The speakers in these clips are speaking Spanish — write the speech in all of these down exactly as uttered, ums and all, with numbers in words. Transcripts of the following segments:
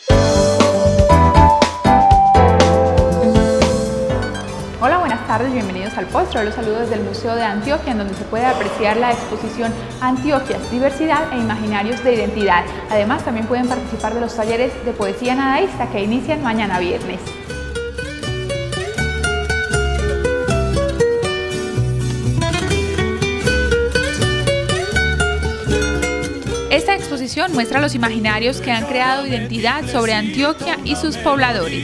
Hola, buenas tardes, bienvenidos al Postro. Los saludo desde el Museo de Antioquia, en donde se puede apreciar la exposición Antioquias, Diversidad e Imaginarios de Identidad. Además, también pueden participar de los talleres de poesía nadaísta que inician mañana viernes. Esta exposición muestra los imaginarios que han creado identidad sobre Antioquia y sus pobladores.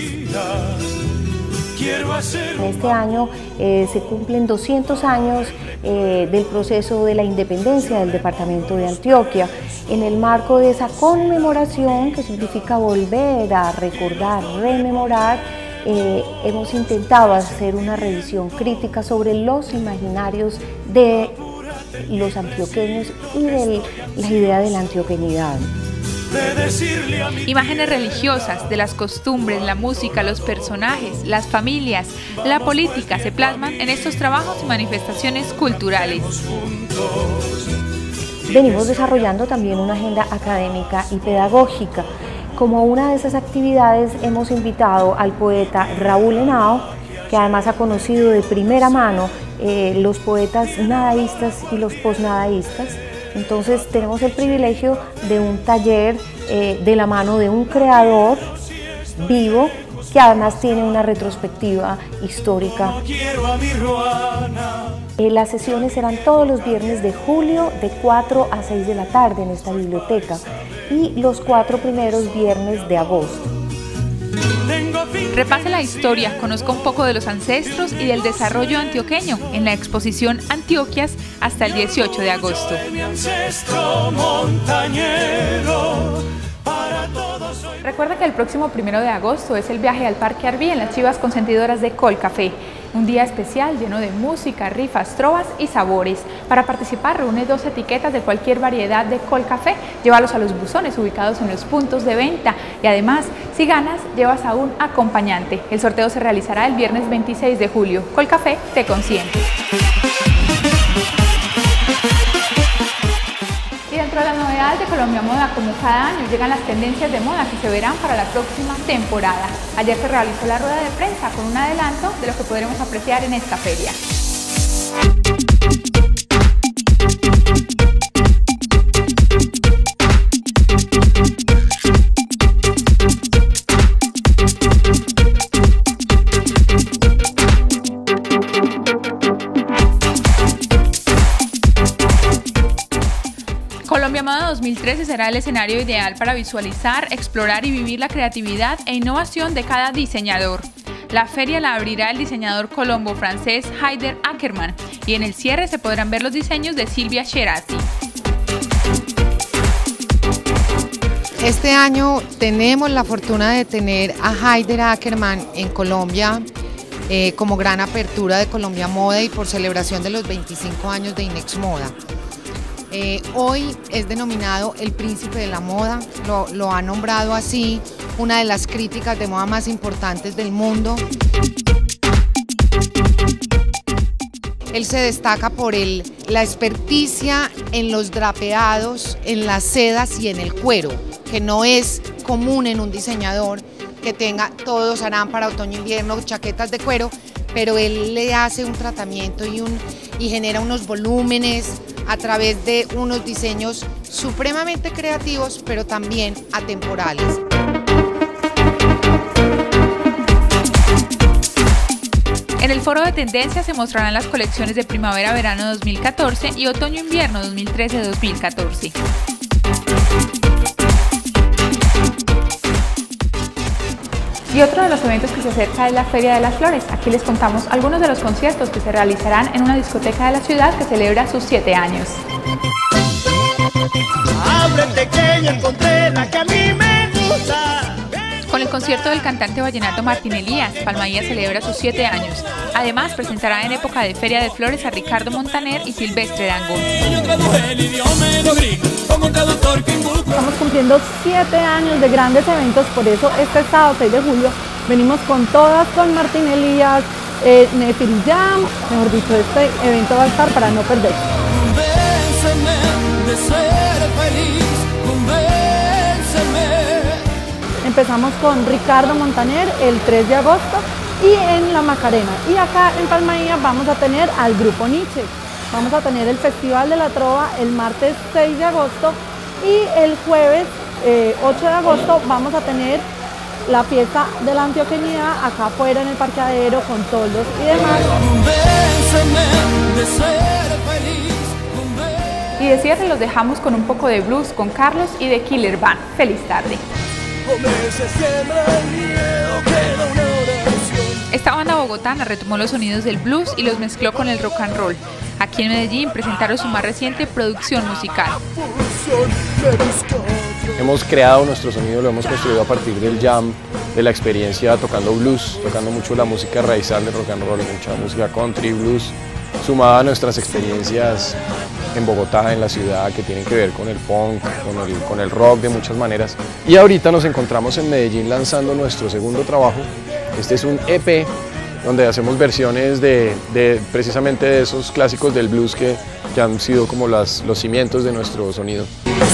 Este año eh, se cumplen doscientos años eh, del proceso de la independencia del departamento de Antioquia. En el marco de esa conmemoración, que significa volver a recordar, rememorar, eh, hemos intentado hacer una revisión crítica sobre los imaginarios de los antioqueños y de la idea de la antioqueñidad. Imágenes religiosas de las costumbres, la música, los personajes, las familias, la política se plasman en estos trabajos y manifestaciones culturales. Venimos desarrollando también una agenda académica y pedagógica. Como una de esas actividades hemos invitado al poeta Raúl Henao, que además ha conocido de primera mano eh, los poetas nadaístas y los posnadaístas. Entonces tenemos el privilegio de un taller eh, de la mano de un creador vivo que además tiene una retrospectiva histórica. Eh, las sesiones serán todos los viernes de julio de cuatro a seis de la tarde en esta biblioteca y los cuatro primeros viernes de agosto. Repase la historia, conozca un poco de los ancestros y del desarrollo antioqueño en la exposición Antioquias hasta el dieciocho de agosto. Recuerda que el próximo primero de agosto es el viaje al Parque Arví en las Chivas Consentidoras de Colcafé. Un día especial lleno de música, rifas, trovas y sabores. Para participar, reúne dos etiquetas de cualquier variedad de Colcafé, llévalos a los buzones ubicados en los puntos de venta y además, si ganas, llevas a un acompañante. El sorteo se realizará el viernes veintiséis de julio. Colcafé te consiente. Y dentro de las novedades de Colombia Moda, como cada año, llegan las tendencias de moda que se verán para la próxima temporada. Ayer se realizó la rueda de prensa con un adelanto de lo que podremos apreciar en esta feria. Colombia Moda dos mil trece será el escenario ideal para visualizar, explorar y vivir la creatividad e innovación de cada diseñador. La feria la abrirá el diseñador colombo-francés Haider Ackermann y en el cierre se podrán ver los diseños de Silvia Sherazi. Este año tenemos la fortuna de tener a Haider Ackermann en Colombia eh, como gran apertura de Colombia Moda y por celebración de los veinticinco años de Inex Moda. Eh, hoy es denominado el príncipe de la moda, lo, lo ha nombrado así una de las críticas de moda más importantes del mundo. Él se destaca por el, la experticia en los drapeados, en las sedas y en el cuero, que no es común en un diseñador que tenga, todos harán para otoño-invierno chaquetas de cuero, pero él le hace un tratamiento y, un, y genera unos volúmenes a través de unos diseños supremamente creativos, pero también atemporales. En el foro de tendencias se mostrarán las colecciones de primavera-verano dos mil catorce y otoño-invierno dos mil trece dos mil catorce. Y otro de los eventos que se acerca es la Feria de las Flores. Aquí les contamos algunos de los conciertos que se realizarán en una discoteca de la ciudad que celebra sus siete años. Ábrete que ya encontré la que a mí me gusta. Con el concierto del cantante vallenato Martín Elías, Palmaía celebra sus siete años. Además, presentará en época de Feria de Flores a Ricardo Montaner y Silvestre Dangond. Estamos cumpliendo siete años de grandes eventos, por eso este sábado seis de julio venimos con todas, con Martín Elías, eh, Nefiri Jam, mejor dicho, este evento va a estar para no perder. empezamos con Ricardo Montaner el tres de agosto y en La Macarena. Y acá en Palmaía vamos a tener al grupo Nietzsche. Vamos a tener el Festival de la Trova el martes seis de agosto y el jueves eh, ocho de agosto vamos a tener la fiesta de la antioqueñidad acá afuera en el parqueadero con toldos y demás. Y de cierre los dejamos con un poco de blues con Carlos y The Killer Band. Feliz tarde. Esta banda bogotana retomó los sonidos del blues y los mezcló con el rock and roll. Aquí en Medellín presentaron su más reciente producción musical. Hemos creado nuestro sonido, lo hemos construido a partir del jam, de la experiencia tocando blues, tocando mucho la música raizal del rock and roll, mucha música country, blues, sumada a nuestras experiencias en Bogotá, en la ciudad, que tienen que ver con el punk, con el, con el rock de muchas maneras. Y ahorita nos encontramos en Medellín lanzando nuestro segundo trabajo. Este es un E P donde hacemos versiones de, de precisamente de esos clásicos del blues que, que han sido como las, los cimientos de nuestro sonido.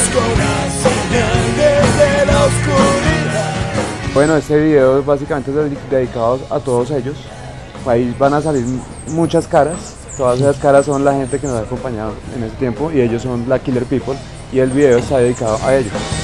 Bueno, este video básicamente es dedicado a todos ellos. Ahí van a salir muchas caras. Todas esas caras son la gente que nos ha acompañado en ese tiempo y ellos son la Killer People y el video está dedicado a ellos.